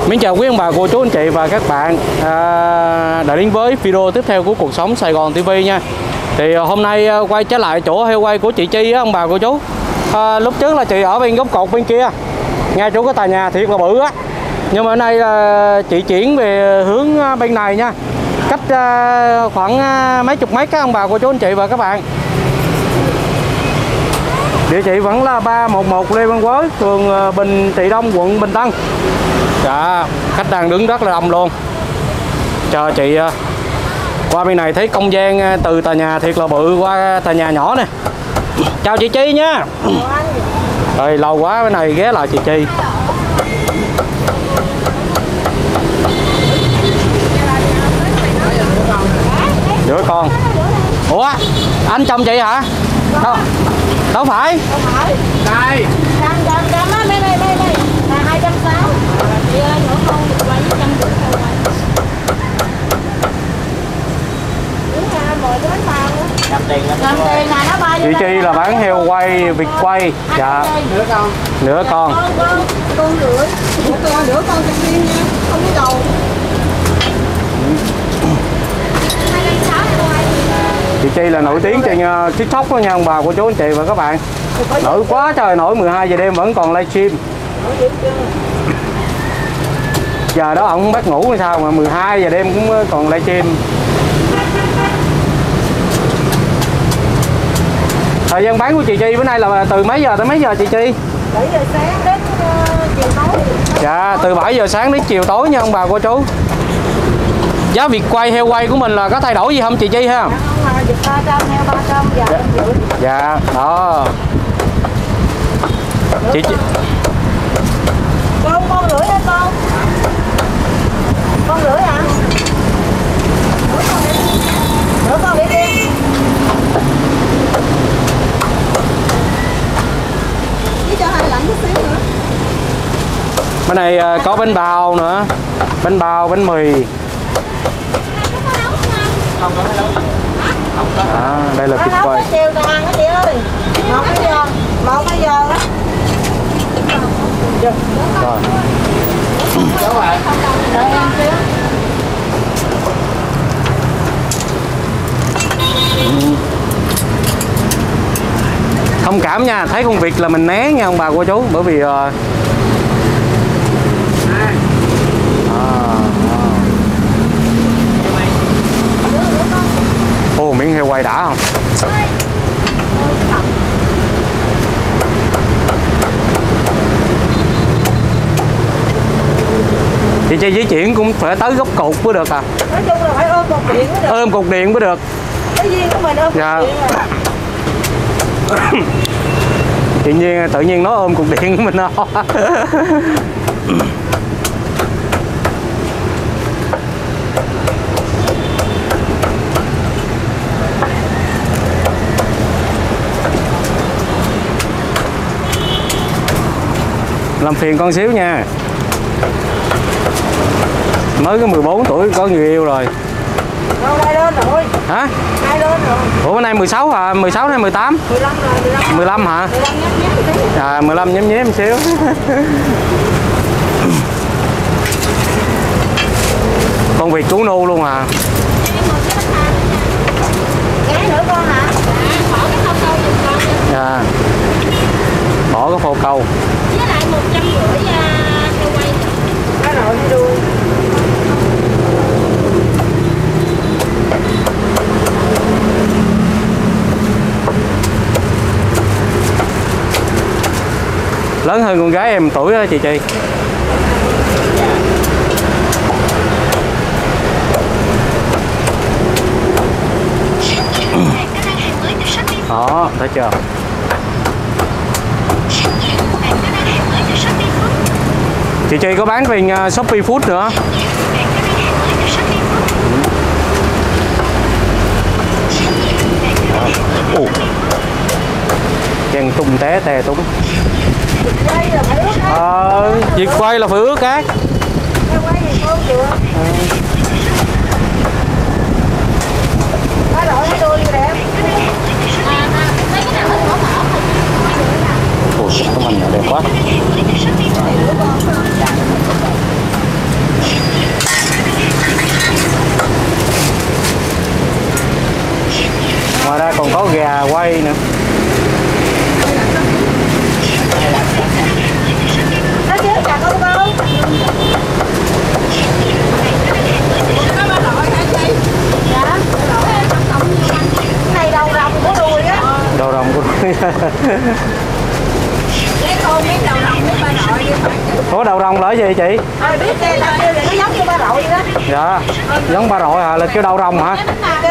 Mến chào quý ông bà, cô chú, anh chị và các bạn đã đến với video tiếp theo của Cuộc Sống Sài Gòn TV nha. Thì hôm nay quay trở lại chỗ heo quay của chị Chi á ông bà cô chú. Lúc trước là chị ở bên góc cột bên kia, ngay chỗ cái tòa nhà thiệt là bự á. Nhưng mà hôm nay chị chuyển về hướng bên này nha, cách khoảng mấy chục mét các ông bà cô chú, anh chị và các bạn. Địa chỉ vẫn là 311 Lê Văn Quới, phường Bình Trị Đông, quận Bình Tân. Dạ, khách đang đứng rất là đông luôn. Chờ chị qua bên này thấy không gian từ tòa nhà thiệt là bự qua tòa nhà nhỏ nè. Chào chị Chi nha. Rồi lâu quá bên này ghé lại chị Chi. Đứa con. Ủa, anh chồng chị hả? Đâu phải. Đây. Là 260. Chị ơi, nữa con quay 150 thôi. Đúng ra mời đến bao. Làm tiền là nó bay. Chị Chi là bán heo quay, vịt quay. Dạ. Nửa con. Nửa con. Con rưỡi. Nửa con cho riêng nha. Không có đầu. Chị Chi là nổi tiếng trên TikTok đó nha ông bà cô chú anh chị và các bạn. Nổi quá trời nổi, 12 giờ đêm vẫn còn livestream. Giờ đó ông không bắt ngủ hay sao mà 12 giờ đêm cũng còn livestream. Thời gian bán của chị Chi bữa nay là từ mấy giờ tới mấy giờ chị Chi? 7 giờ sáng đến chiều tối. Dạ, từ 7 giờ sáng đến chiều tối nha ông bà cô chú. Giá vịt quay, heo quay của mình là có thay đổi gì không chị Chi ha? Không, vịt 300, heo 300, dạ 150. Dạ, đó. Chị Con rưỡi hả con? Con rưỡi hả? Nửa con để đi. Với cho hai lạnh chút xíu nữa. bên này có bánh bao nữa, bánh bao, bánh mì. Không có nấu. Đây là vịt quay. Chiều tà hàng đó chị ơi. 1 giờ đó. Rồi. Đợi em xíu. Thông cảm nha, thấy con vịt là mình né nha ông bà cô chú, bởi vì ô miếng heo quay đã không? Chị Chi di chuyển cũng phải tới góc cột mới được à? Nói chung là phải ôm cột điện mới được. Ôm cột điện mới được. Cái duyên của mình ôm cột điện rồi. Tự nhiên nó ôm cục điện của mình đó. Làm phiền con xíu nha. Mới có 14 tuổi có người yêu rồi. Đâu đây lên rồi. Hả? Hai lên rồi. Ủa bữa nay 16 hả? 16 hay 18? 15 rồi, 15 hả? 15 nhém nhém. À 15 nhém nhém xíu. Con vịt chú nu luôn à. Ghé nữa con hả? Bỏ cái phao câu giùm con. Dạ. Bỏ cái phao câu. Với lại 150 heo quay. Cái nội đi đuôi. Lớn hơn con gái em tuổi đó chị Chi. Đó, thấy chưa? Chị Chi có bán bên Shopee Food nữa. Chân tung té tè túng. Vịt quay là phải ướt cát. Cái nội đuôi đẹp. Ủa, tấm anh đẹp quá. Ngoài ra còn có gà quay nữa. Nó chứ chả có đâu. Dạ. Này đầu rồng của đùi á. Đầu rồng của đùi. Lấy con miếng đầu rồng với ba nội đi. Có đầu rồng là cái gì chị? Biết đây là nó giống như ba nội đó. Dạ. Giống ba rọi hả? Là kêu đầu rồng hả?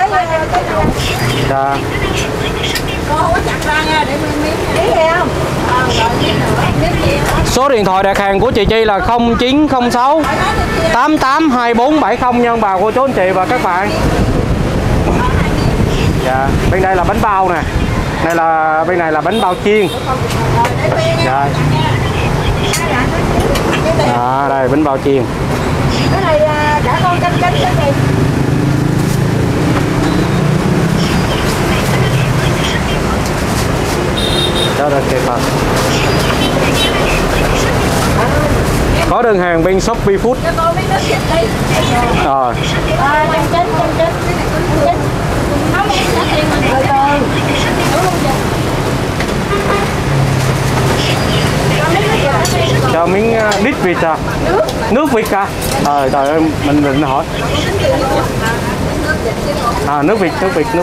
Dạ. Con không có chặt ra nha để miếng biết nghe không? Số điện thoại đặt hàng của chị Chi là 0906 882470 nha ông bà cô chú anh chị và các bạn. Dạ, bên đây là bánh bao nè. Bên này là bánh bao chiên. Dạ. Đây bánh bao chiên. Cái này cả con canh cái này. Đó là kịp rồi. Có đơn hàng bên Shopee Food. Rồi. Cho miếng đít vịt à? Nước vịt à? Trời ơi, mình định hỏi. Nước vịt.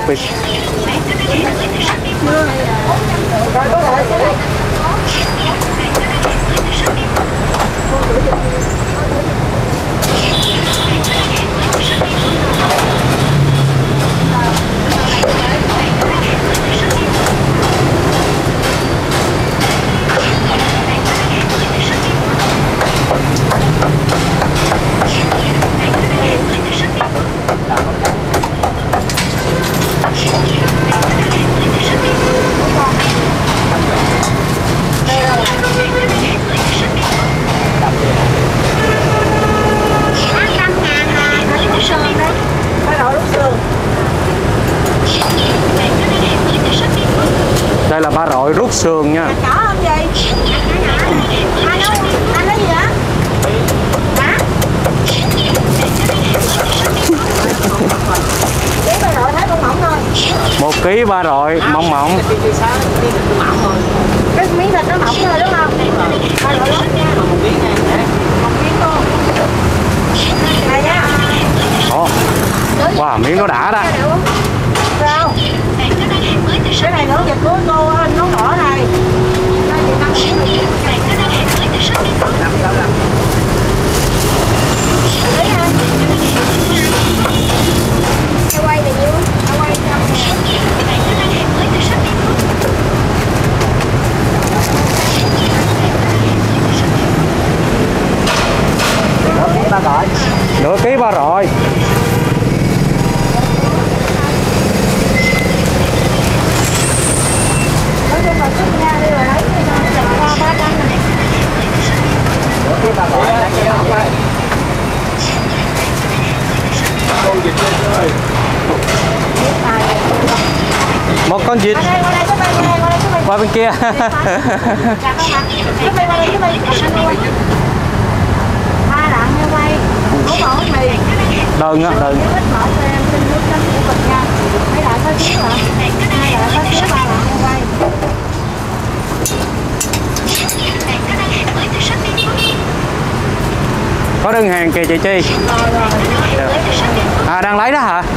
Đây là ba rọi rút sườn nha. Có không gì? Anh nói gì hả? Hả? Chỉ ba rọi thấy con mỏng thôi. 1 kg ba rọi mỏng. Cái miếng thịt nó mỏng thôi đúng không? Ba rọi lớn nha. Một miếng luôn. Này nha. Wow, miếng nó đã đó. Sao? Cái này nữa dịch của cô anh nó đỏ này. Quay là nhiêu? Quay 1 kg nửa ký ba rọi. Một con vịt qua bên kia. Đơn á, đơn. Có đơn hàng kìa chị Chi. Đang lấy đó hả?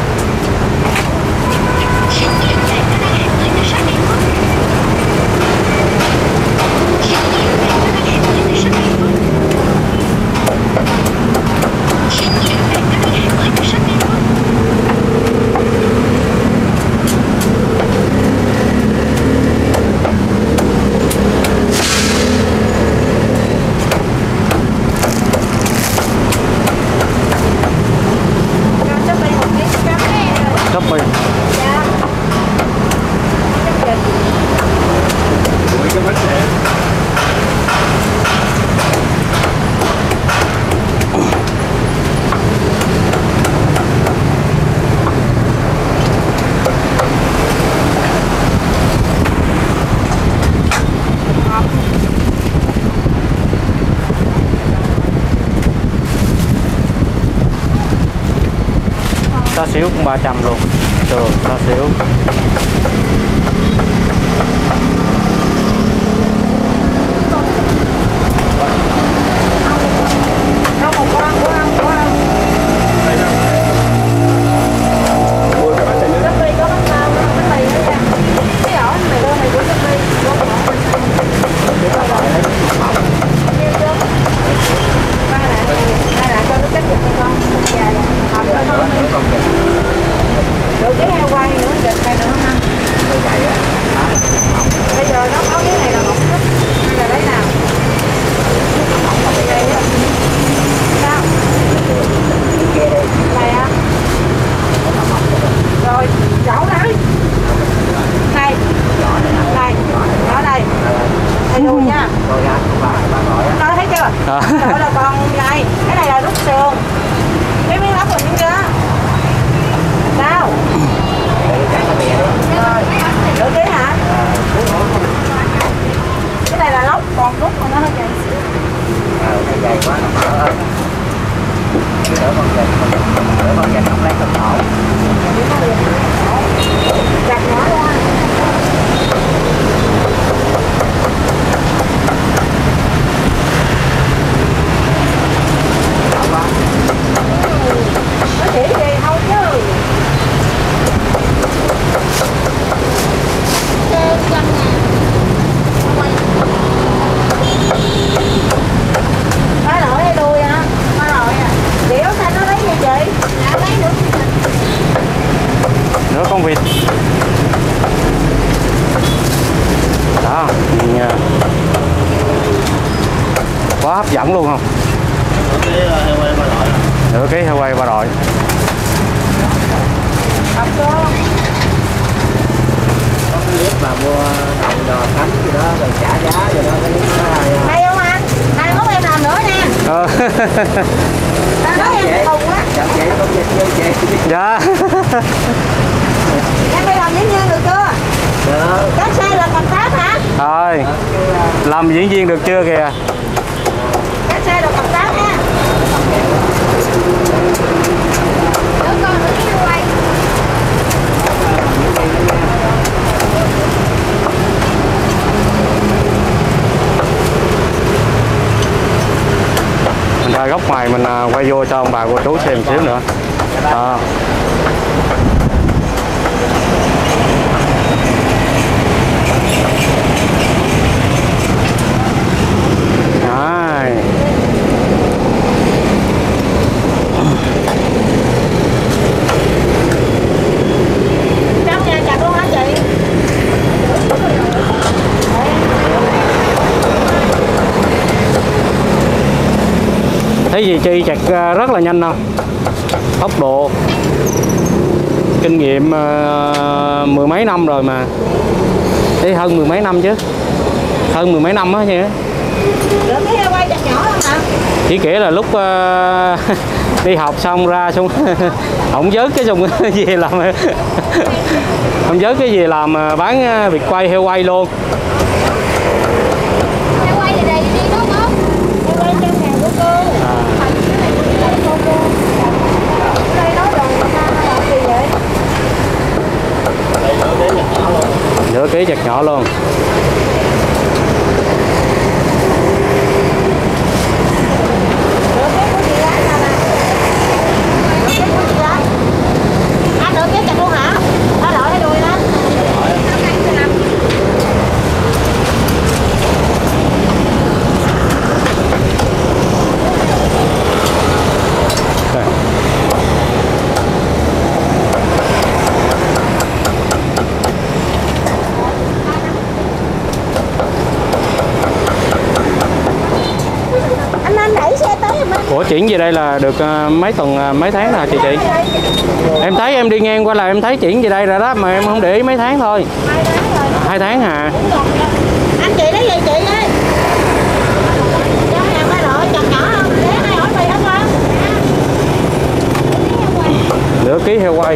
Shopee. Xá xíu cũng 300 luôn. sườn, xá xíu. Được cái heo quay nữa, vịt này nữa ha. Bây giờ nó có cái này là một chút hay là lấy nào? Đây á. Sao? Này á. Rồi, chảo đấy. Này. Này, đó đây. Đây luôn nha. Nói thấy chưa? Đó là con này, cái này là rút sườn. Cái miếng lóc mình chưa? Sao? Rồi, nửa ký hả? Cái này là lóc, còn rút mà nó hơi dày xíu. Cái dày quá nó mở hơn. Đỡ con vịt không lấy không nổi. Chặt nhỏ ra. Nó chỉ gì không chứ. Ba lỗi hay đuôi hả? Ba lỗi à. Kiểu sao nó lấy gì chị? Đã lấy nữa. Nữa con vịt. Đó, nhìn quá hấp dẫn luôn không? Nửa ký heo quay ba đội. Học cô. Có cái clip mà mua đồng đò cánh gì đó rồi trả giá rồi đó, cái clip đó hay. Hay không anh? Mai mốt em làm nữa nha. Ta nói em khùng á. Chậm vậy không dịch vô chị. Dạ. Em phải làm diễn viên được chưa? Được. Các xe là cầm táp hả? Rồi, làm diễn viên được chưa kìa? Các xe là cầm táp nha. Đứa con nữa cái quay. Mình ra góc ngoài mình quay vô cho ông bà cô chú xem xíu nữa. Đó. Đấy. Trong nhà chặt luôn hả chị? Thấy gì Chi chặt rất là nhanh không? Tốc độ, kinh nghiệm mười mấy năm rồi mà. Thấy hơn mười mấy năm chứ. Hơn mười mấy năm á chứ. Được cái heo quay chặt nhỏ không hả? Chỉ kể là lúc đi học xong ra xong không vớt cái xong về làm không vớt cái gì làm bán vịt quay heo quay luôn. Heo quay gì đây đi đó không? Heo quay trong hàng của cô. Đây nói rồi làm gì vậy? Nửa ký chặt nhỏ luôn. Ủa chuyển về đây là được mấy tuần mấy tháng nào chị? Em thấy em đi ngang qua là em thấy chuyển về đây rồi đó mà em không để ý mấy tháng thôi. 2 tháng rồi. 2 tháng hả? Anh chị lấy gì chị ơi? Cho hàng ba loại chặt nhỏ không? Để ai hỏi mày không con? Nửa ký heo quay.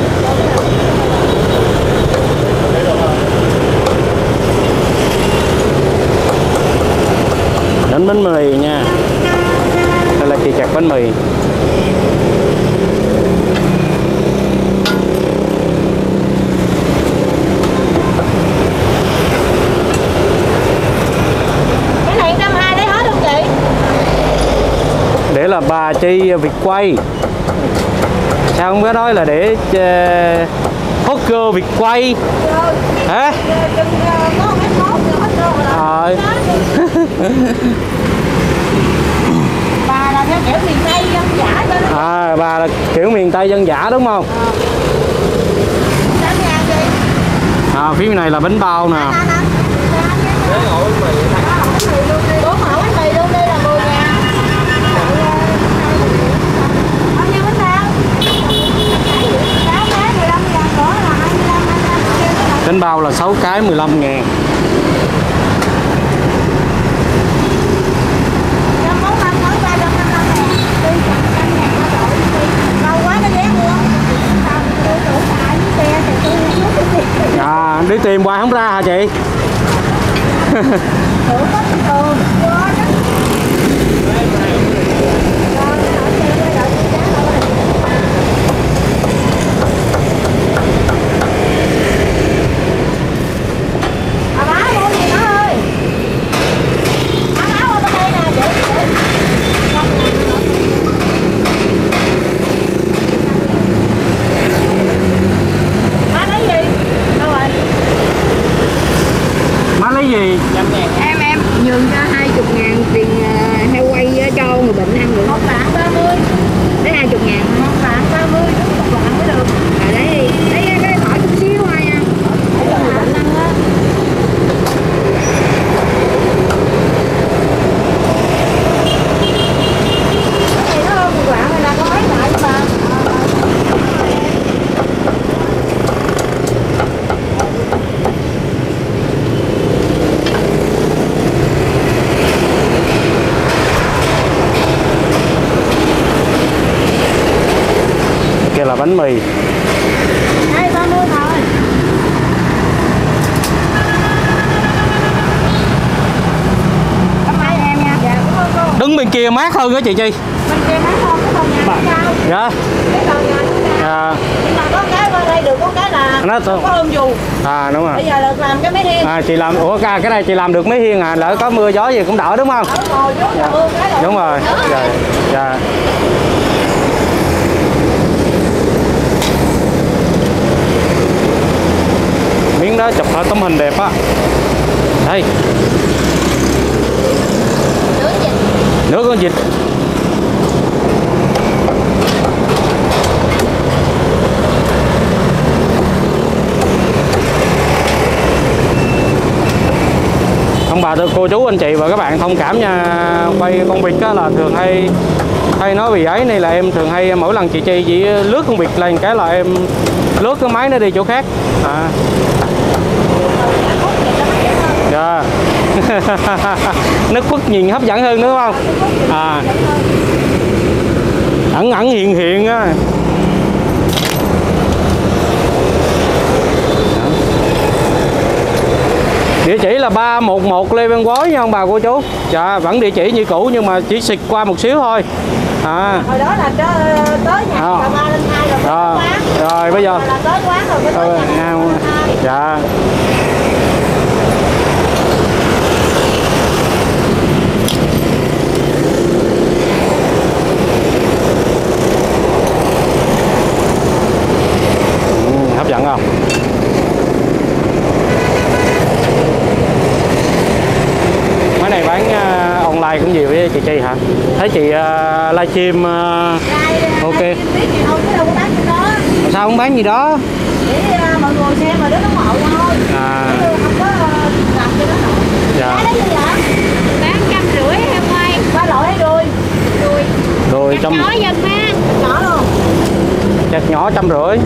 Đến bánh mì nha. Đây là chị chặt bánh mì. bà Chi Việt Quay. Sao không có nói là để hot girl Việt Quay hả? Rồi. Bà là theo kiểu miền Tây dân dã cho nó. À, bà là kiểu miền Tây dân dã đúng không? À, phía này là bánh bao nè. Bánh bao là 6 cái 15.000. À, đi tìm hoài không ra hả chị? Má lấy gì? Em nhường cho 20.000 tiền heo quay cho người bệnh ăn được. 1 lạng 30. Lấy 20.000. 1 lạng 30, đúng 1 lạng mới được. Rồi lấy cái tỏi chút xíu thôi nha. Để cho người bệnh ăn á. Cái gì đó 1 lạng này là có mấy lại cho bà. Kia là bánh mì. Đây 30 thôi. Cảm ơn em nha. Dạ, cảm ơn cô. Đứng bên kia mát hơn đó chị Chi. Bên kia mát hơn, cái phòng nhà cao. Dạ. Cái phòng nhà cũng cao. Nhưng mà có cái qua đây được, có cái là Nó có ôm dù. À đúng rồi. Bây giờ được làm cái máy hiên. À, chị làm, ủa cái này chị làm được mấy hiên à, lỡ có mưa gió gì cũng đỡ đúng không? Dạ. Đúng rồi. Dạ. Dạ. Miếng đó chụp tấm hình đẹp á. Đây. Nước con vịt. Ông bà, cô chú, anh chị và các bạn thông cảm nha, quay con vịt á là thường hay nói vì ấy, này là em thường hay mỗi lần chị Chi chỉ lướt con vịt lên cái là em lướt cái máy nó đi chỗ khác. À. Dạ. Nước Phước nhìn hấp dẫn hơn đúng không? À. Ẩn hiện á. Địa chỉ là 311 Lê Văn Bối nha ông bà cô chú. Dạ, vẫn địa chỉ như cũ nhưng mà chỉ xịt qua một xíu thôi. À. Hồi đó là tới nhà bà Ba lên 2 rồi tới quán. Rồi bây giờ là tới quán rồi mới tới nhà lên 2. Dạ. Hấp dẫn không? Máy này bán online cũng nhiều với chị Chi hả? Thấy chị livestream ok. Sao không bán gì đó? Để mọi người xem mà đứa nó ngộ thôi. À. Không có làm cho nó nổi. Dạ. Cái đó gì vậy? Bán 150 heo quay. 3 loại hay đuôi? Đuôi. Chặt nhỏ dần ha. Nhỏ luôn. Chặt nhỏ 150.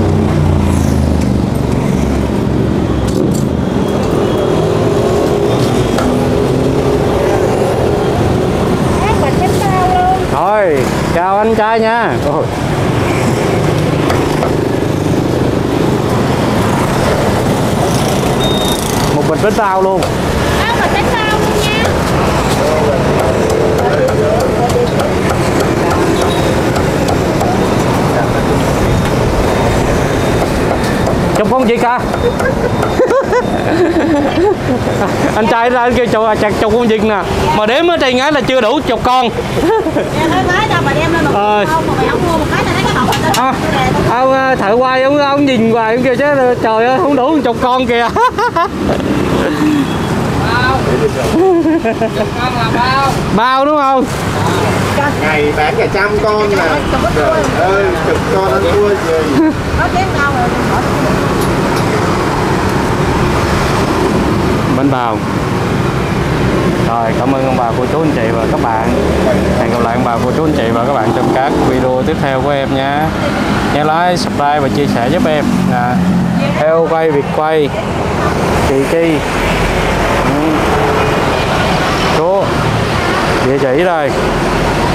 Thôi, chào anh trai nha. Ôi. Một bịch bánh bao luôn. Một bánh bao luôn nha. Chụp con chị ca. Anh trai ra anh kêu chặt chục con vịt nè, mà đếm ở trên ngái là chưa đủ chục con. Em thấy cái đâu mà đem lên một không mà mày không mua một cái này thấy cái hộp ông thợ quay ông nhìn hoài ông kêu chứ trời ơi không đủ chục con kìa. Bao đúng không? Ngày bán cả 100 con nè. Trời ơi, chục con anh thua gì. có chén đâu rồi. Bánh bao. Rồi cảm ơn ông bà cô chú anh chị và các bạn. Hẹn gặp lại ông bà cô chú anh chị và các bạn trong các video tiếp theo của em nha. Nhớ like, subscribe và chia sẻ giúp em. Theo quay việc quay chị Chi. Số địa chỉ đây.